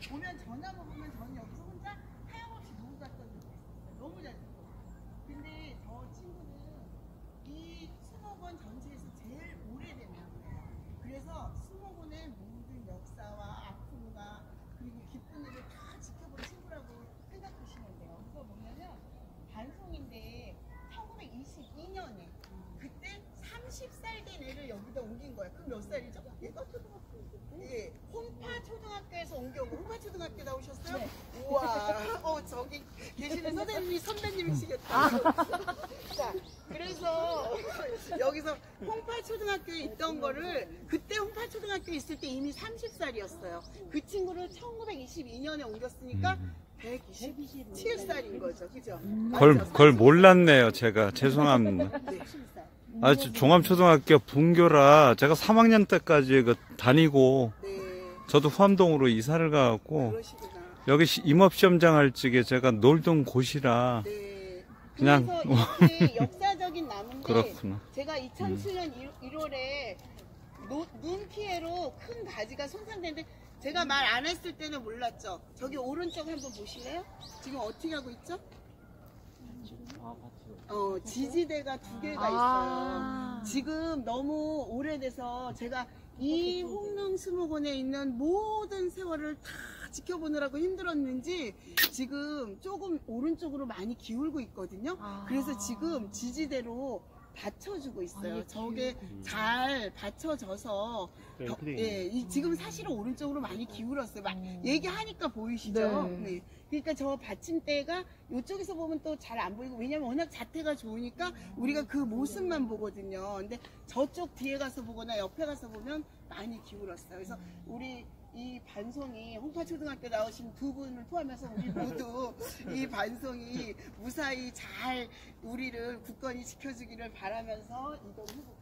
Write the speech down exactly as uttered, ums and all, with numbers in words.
보면 전화만 보면 저는 여기서 혼자 하염없이 누구 갔던 적이 있었어요. 너무 잘 듣고. 근데 저 친구는 이 수목원 전체에서 제일 오래된 나무예요. 그래서 수목원의 모든 역사와 아픔과 그리고 기쁜 일을 다 지켜본 친구라고 생각하시면 돼요. 그래서 뭐냐면 반송인데 천구백이십이 년에 그때 서른 살 된 애를 여기다 옮긴 거야. 그럼 몇 살이죠? 얘가 초등학교. 예, 홍파 초등학교에서 옮겨오고 홍파 초등학교 나오셨어요? 네. 우와, 어 저기 계시는 선생님이 선배님이시겠다. 아. 자, 그래서 여기서 홍파 초등학교에 있던 거를 그때 홍파 초등학교에 있을 때 이미 서른 살이었어요. 그 친구를 천구백이십이 년에 옮겼으니까 음. 백이십칠 살인 거죠, 그죠? 음. 그걸, 그걸 몰랐네요, 제가. 죄송합니다. 네. 아, 종암초등학교 분교라 제가 삼 학년 때까지 그 다니고 네. 저도 후암동으로 이사를 가갖고 그러시구나. 여기 임업시험장 할 적에 제가 놀던 곳이라 네. 그냥 이렇게 역사적인 나무인데 그렇구나. 제가 이천칠 년 음. 일월에 노, 눈 피해로 큰 가지가 손상됐는데 제가 말 안 했을 때는 몰랐죠. 저기 오른쪽 한번 보실래요? 지금 어떻게 하고 있죠? 어, 지지대가 두 개가 있어요. 아 지금 너무 오래돼서 제가 이 홍릉수목원에 있는 모든 세월을 다 지켜보느라고 힘들었는지 지금 조금 오른쪽으로 많이 기울고 있거든요. 아 그래서 지금 지지대로 받쳐주고 있어요. 아, 저게 잘 받쳐져서 더, 예, 이, 지금 사실은 오른쪽으로 많이 기울었어요. 막 얘기하니까 보이시죠? 네. 네. 그러니까 저 받침대가 이쪽에서 보면 또 잘 안 보이고 왜냐면 워낙 자태가 좋으니까 우리가 그 모습만 보거든요. 근데 저쪽 뒤에 가서 보거나 옆에 가서 보면 많이 기울었어요. 그래서 우리 이 반송이 홍파초등학교 나오신 두 분을 포함해서 우리 모두 이 반송이 무사히 잘 우리를 굳건히 지켜주기를 바라면서 이동해볼게요.